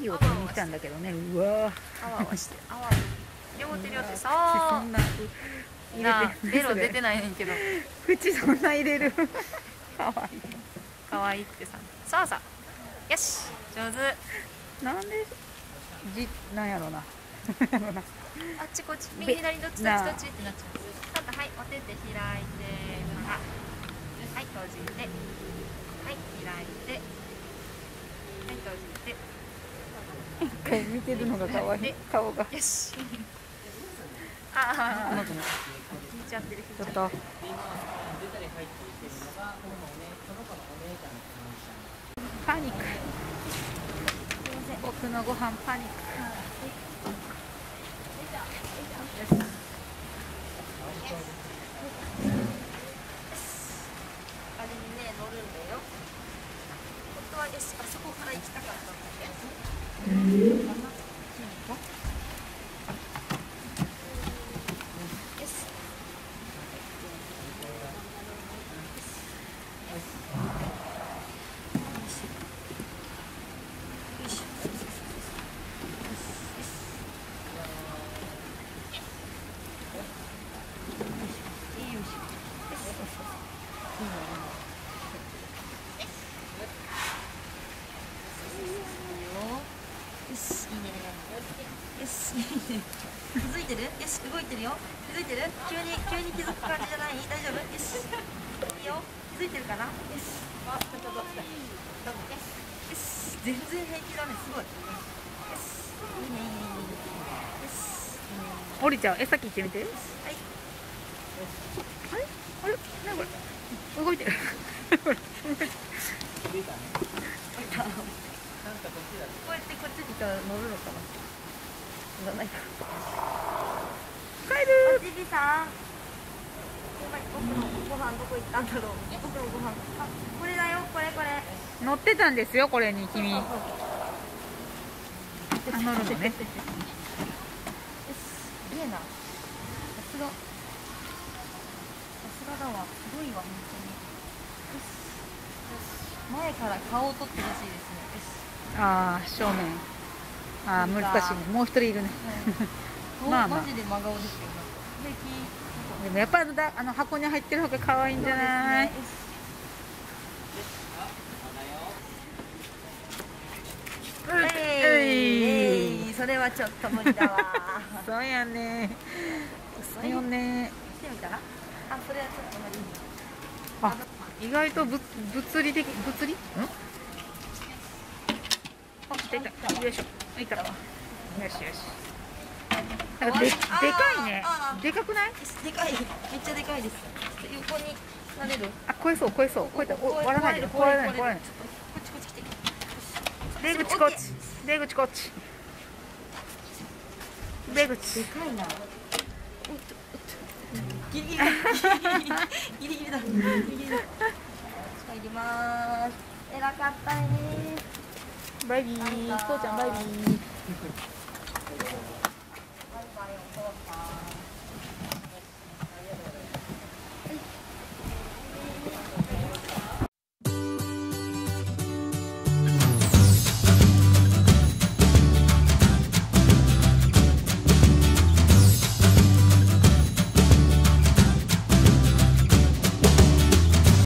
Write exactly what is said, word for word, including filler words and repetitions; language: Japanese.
息を取りに来たんだけどね。うわあわあわしてあわ両手両手そさんな入なれてベロ出てないねんけど口そんな入れるかわいい。 かわいいってささあさよし上手なんでじなんやろなあっちこっち右左どっちどっちどっちってなっちゃう。ただはいお手手開いてあはい閉じてはい開いてはい閉じて一回見てるのがかわいい顔が。 よしああ引いちゃってる引いちゃってるちょっとパニック。僕のご飯パニック。 あれにね乗るんだよ。本当はよしあそこから行きたかったんだけど。よし。よし、いいね。よし、いいね。気づいてる？よし、動いてるよ。気づいてる？急に急に気づく感じじゃない？大丈夫？よし。いいよ。気づいてるかな？よし。あ、ちょっとどうした？よし。全然平気だね。すごい。よし。いいねいいねいいね。よし。 降りちゃう。え、さっき行ってみて。 はい。 あれあれ何これ動いてるこうやってこっちに来たら乗るのかな。乗らないか。帰るおじびさん。僕のご飯どこ行ったんだろう。僕のご飯。あ、これだよ。これこれ。 乗ってたんですよ、これに君。あ、乗るのね。 よし。いいな。さすが。さすがだわ。すごいわ、本当に。よし。前から顔を撮ってほしいですね。よし。 ああ、正面。ああ、難しいね。もう一人いるね。まあまあ。 マジで真顔ですよ。平気。 でもやっぱりだあの箱に入ってる方が可愛いんじゃない？ えい、それはちょっと無理だわ。 そうやね。そうよね。 してみたら？あ、それはちょっと無理。 あ、意外とぶ物理的物理？ん？あ、出た。よいしょ。いったわ。よしよし。なんかででかいね。でかくない？ でかい。めっちゃでかいです。横になれる？ あ、超えそう超えそう。こうやって割らないで。割らない割らない。 こっちこっち来て。 出口こっち。出口こっち。出口。 でかいな。ギリギリだ。ギリギリだ。ギリギリだ。入ります。偉かったね。 バイビー。父ちゃんバイビー。 バイバイお父さん。